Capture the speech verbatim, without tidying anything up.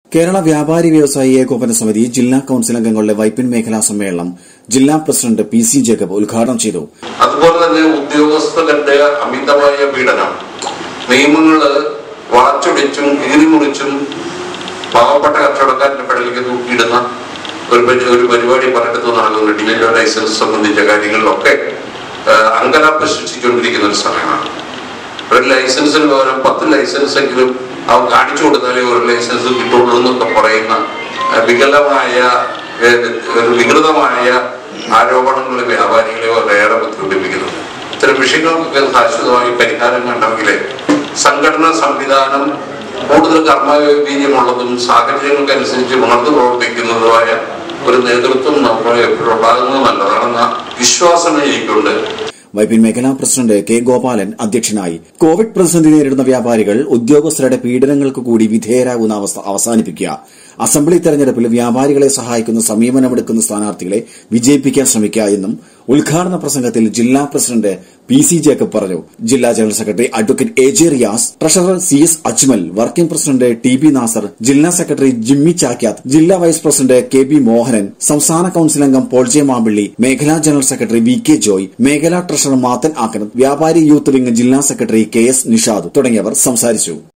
കേരള വ്യാപാരി വ്യവസായി ഏകോപന സമിതി ജില്ലാ കൌൺസിൽ അംഗങ്ങളുടെ വൈപ്പിൻ മേഖലാ സമ്മേളനം ജില്ലാ പ്രസിഡന്റ് പി സി ജേക്കബ് ഉദ്ഘാടനം ചെയ്തു. അതുപോലെ തന്നെ ഉദ്യോഗസ്ഥരുടെ അമിതമായ പീഡനം, നിയമങ്ങള് വളച്ചൊടിച്ചും കീറിമുറിച്ചും പാവപ്പെട്ട കച്ചവടക്കാരന്റെ പടലിലേക്ക് തൂക്കിയിടുന്ന ഒരു ഒരു പരിപാടി പലയിടത്തും നടക്കുന്നുണ്ട്. ഡിജിറ്റൽ ലൈസൻസ് സംബന്ധിച്ച കാര്യങ്ങളിലൊക്കെ അങ്കലാപ്പ് സൃഷ്ടിച്ചുകൊണ്ടിരിക്കുന്ന ഒരു സമയമാണ്. ഒരു ലൈസൻസിന് പകരം പത്ത് ലൈസൻസ് എങ്കിലും അവർ കാണിച്ചു കൊടുത്താലേ ഒരു ലൈസൻസ് കിട്ടുള്ളൂ എന്നൊക്കെ പറയുന്ന വികലമായ വികൃതമായ ആരോപണങ്ങൾ വ്യാപാരികളെ വളരെയേറെ ബുദ്ധിമുട്ടിപ്പിക്കുന്നുണ്ട്. ഇത്തരം വിഷയങ്ങൾക്കൊക്കെ ശാശ്വതമായി പരിഹാരം കണ്ടെങ്കിലേ സംഘടനാ സംവിധാനം കൂടുതൽ കർമ്മവീര്യമുള്ളതും സാഹചര്യങ്ങൾക്കനുസരിച്ച് ഉണർന്നു പ്രവർത്തിക്കുന്നതുമായ ഒരു നേതൃത്വം നമ്മൾ എപ്പോഴും ഉണ്ടാകുന്നത് നല്ലതാണെന്ന വിശ്വാസം എനിക്കുണ്ട്. വൈപ്പിൻ മേഖലാ പ്രസിഡന്റ് കെ ഗോപാലൻ അധ്യക്ഷനായി. കോവിഡ് പ്രതിസന്ധി നേരിടുന്ന വ്യാപാരികൾ ഉദ്യോഗസ്ഥരുടെ പീഡനങ്ങൾക്ക് കൂടി വിധേയരാകുന്ന അവസ്ഥ അവസാനിപ്പിക്കുക, അസംബ്ലി തെരഞ്ഞെടുപ്പിൽ വ്യാപാരികളെ സഹായിക്കുന്ന സമീപനമെടുക്കുന്ന സ്ഥാനാർത്ഥികളെ വിജയിപ്പിക്കാൻ ശ്രമിക്കുക എന്നും ഉദ്ഘാടന പ്രസംഗത്തിൽ ജില്ലാ പ്രസിഡന്റ് പി സി ജേക്കബ് പറഞ്ഞു. ജില്ലാ general secretary advocate A J Riyas, treasurer C S Ajmal, working president T B Nasar, ജില്ലാ സെക്രട്ടറി ജിമ്മി ചാക്യാത്ത്, ജില്ലാ vice president K B Mohanan, സംസ്ഥാന കൌൺസിൽ അംഗം പോൾ ജെ മാമ്പിള്ളി, മേഖലാ general secretary V K Joy, മേഖലാ ട്രഷറർ മാത്തൻ ആക്കനത്ത്, വ്യാപാരി യൂത്ത് വിംഗ് ജില്ലാ സെക്രട്ടറി കെ എസ് നിഷാദ് തുടങ്ങിയവർ സംസാരിച്ചു.